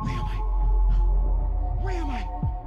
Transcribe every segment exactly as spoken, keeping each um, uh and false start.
Where am I?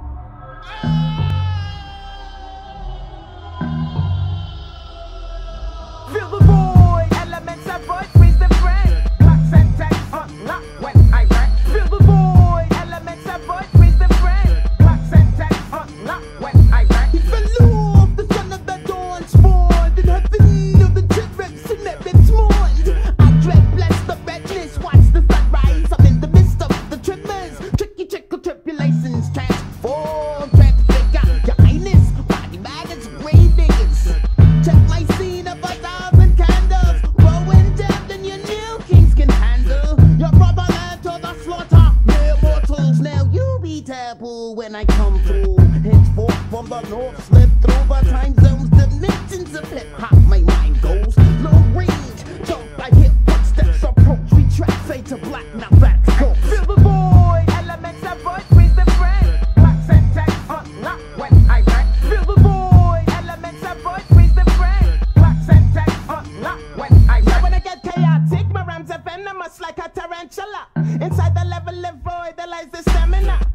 Fill the void, elements I void, freeze the frame. Clocks and texts unlock when I write. Fill the void, elements I void, freeze the frame. Clocks and texts unlock when I write. He fell off, the son of the dawn spawned in heaven of the T-Rex and Evan's mourned. I dread bless the redness, watch the sunrise. I'm in the midst of the tremors, tricky trickle tribulations, transform, transfigure your highness, body maggots, grave diggers. Check my scene of a thousand candles, growing death than your new kings can handle. Your brother led to the slaughter, mere mortals. Now you be taboo when I come through. Henceforth from the north, slip through the time zones, dimensions of hip hop. My mind goes long range, jump I hear footsteps approach, retract, fade to black. Now that's go. Fill the void, elements I void, freeze the frame. Clocks and texts unlock when I write. Fill the void, elements I void, freeze the frame. Clocks and texts unlock when I So write. when I get chaotic, my rhymes are venomous like a tarantula. Inside the level of void, there lies the stamina.